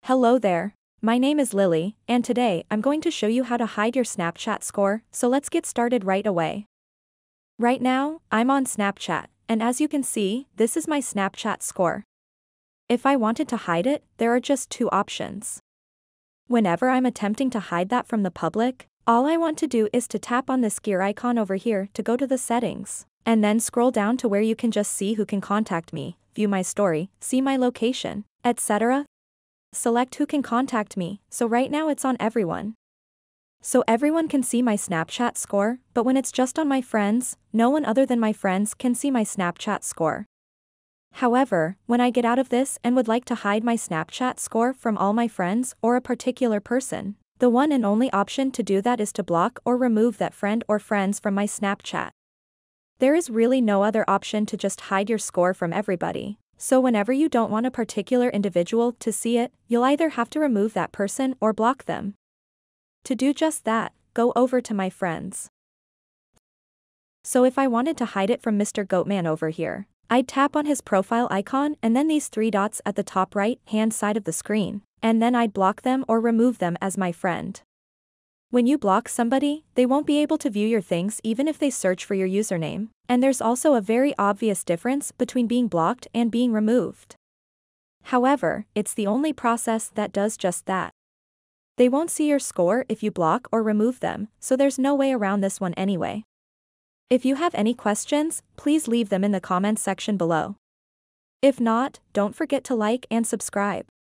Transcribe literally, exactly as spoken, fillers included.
Hello there. My name is Lily, and today I'm going to show you how to hide your Snapchat score, so let's get started right away. Right now, I'm on Snapchat, and as you can see, this is my Snapchat score. If I wanted to hide it, there are just two options. Whenever I'm attempting to hide that from the public, all I want to do is to tap on this gear icon over here to go to the settings, and then scroll down to where you can just see who can contact me, view my story, see my location, et cetera. Select who can contact me, so right now it's on everyone. So everyone can see my Snapchat score, but when it's just on my friends, no one other than my friends can see my Snapchat score. However, when I get out of this and would like to hide my Snapchat score from all my friends or a particular person, the one and only option to do that is to block or remove that friend or friends from my Snapchat. There is really no other option to just hide your score from everybody, so whenever you don't want a particular individual to see it, you'll either have to remove that person or block them. To do just that, go over to my friends. So if I wanted to hide it from Mister Goatman over here, I'd tap on his profile icon and then these three dots at the top right hand side of the screen, and then I'd block them or remove them as my friend. When you block somebody, they won't be able to view your things even if they search for your username, and there's also a very obvious difference between being blocked and being removed. However, it's the only process that does just that. They won't see your score if you block or remove them, so there's no way around this one anyway. If you have any questions, please leave them in the comments section below. If not, don't forget to like and subscribe.